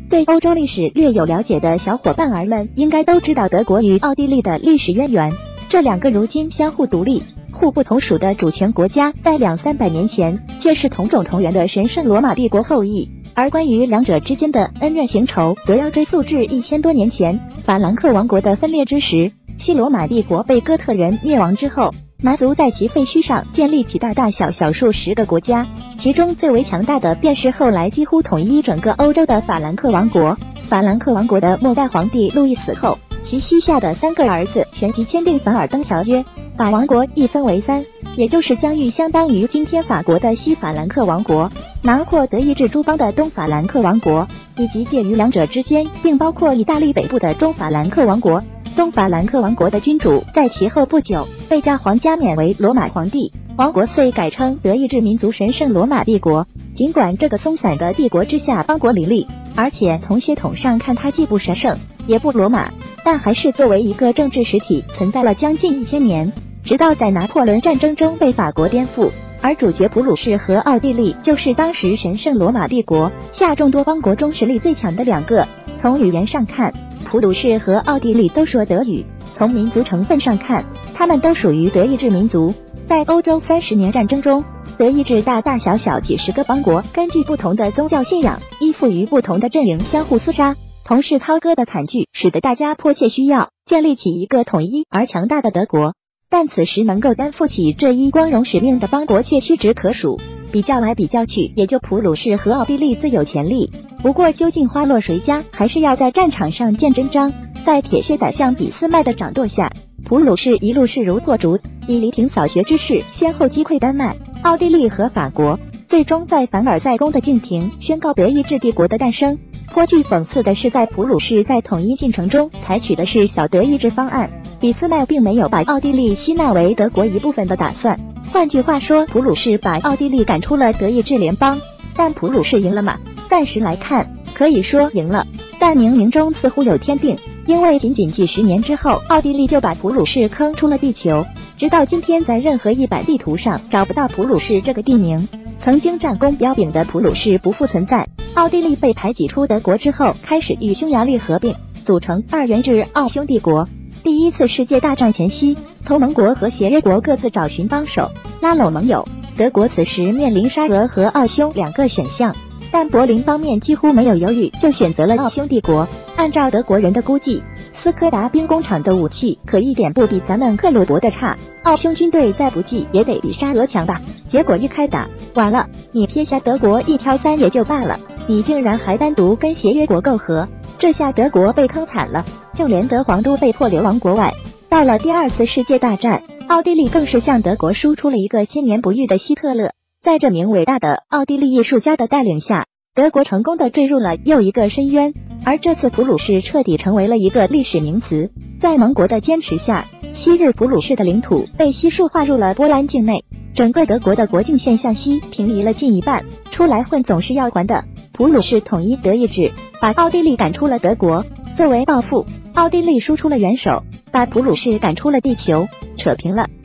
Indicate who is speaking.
Speaker 1: 对欧洲历史略有了解的小伙伴儿们应该都知道德国与奥地利的历史渊源。这两个如今相互独立、互不同属的主权国家，在200-300年前却是同种同源的神圣罗马帝国后裔。而关于两者之间的恩怨情仇，则要追溯至1000多年前法兰克王国的分裂之时。西罗马帝国被哥特人灭亡之后，蛮族在其废墟上建立起大大小小数十个国家，其中最为强大的便是后来几乎统一整个欧洲的法兰克王国。法兰克王国的末代皇帝路易死后，其膝下的3个儿子旋即签订凡尔登条约，把王国一分为3，也就是疆域相当于今天法国的西法兰克王国，囊括德意志诸邦的东法兰克王国，以及介于两者之间并包括意大利北部的中法兰克王国。东法兰克王国的君主在其后不久被教皇加冕为罗马皇帝，王国遂改称德意志民族神圣罗马帝国。尽管这个松散的帝国之下邦国林立，而且从血统上看它既不神圣也不罗马，但还是作为一个政治实体存在了将近1000年，直到在拿破仑战争中被法国颠覆。而主角普鲁士和奥地利就是当时神圣罗马帝国下众多邦国中实力最强的2个。从语言上看，普鲁士和奥地利都说德语；从民族成分上看，他们都属于德意志民族。在欧洲30年战争中，德意志大大小小几十个邦国根据不同的宗教信仰，依附于不同的阵营相互厮杀，同是涛哥的惨剧，使得大家迫切需要建立起一个统一而强大的德国。但此时能够担负起这一光荣使命的邦国却屈指可数，比较来比较去，也就普鲁士和奥地利最有潜力。不过究竟花落谁家，还是要在战场上见真章。在铁血宰相俾斯麦的掌舵下，普鲁士一路势如破竹，以犁平扫穴之势先后击溃丹麦、奥地利和法国，最终在凡尔赛宫的敬亭宣告德意志帝国的诞生。颇具讽刺的是，在普鲁士在统一进程中采取的是小德意志方案，俾斯麦并没有把奥地利吸纳为德国一部分的打算。换句话说，普鲁士把奥地利赶出了德意志联邦。但普鲁士赢了吗？暂时来看，可以说赢了，但冥冥中似乎有天定，因为仅仅几十年之后，奥地利就把普鲁士坑出了地球。直到今天，在任何一版地图上找不到普鲁士这个地名。曾经战功彪炳的普鲁士不复存在。奥地利被排挤出德国之后，开始与匈牙利合并，组成2元制奥匈帝国。第一次世界大战前夕，同盟国和协约国各自找寻帮手，拉拢盟友。德国此时面临沙俄和奥匈2个选项，但柏林方面几乎没有犹豫，就选择了奥匈帝国。按照德国人的估计，斯柯达兵工厂的武器可一点不比咱们克虏伯的差，奥匈军队再不济也得比沙俄强吧。结果一开打，完了，你撇下德国一挑3也就罢了，你竟然还单独跟协约国媾和，这下德国被坑惨了，就连德皇都被迫流亡国外。到了第2次世界大战，奥地利更是向德国输出了一个千年不遇的希特勒。在这名伟大的奥地利艺术家的带领下，德国成功的坠入了又一个深渊。而这次普鲁士彻底成为了一个历史名词。在盟国的坚持下，昔日普鲁士的领土被悉数划入了波兰境内，整个德国的国境线向西平移了近一半。出来混总是要还的，普鲁士统一德意志，把奥地利赶出了德国。作为报复，奥地利输出了元首，把普鲁士赶出了地球，扯平了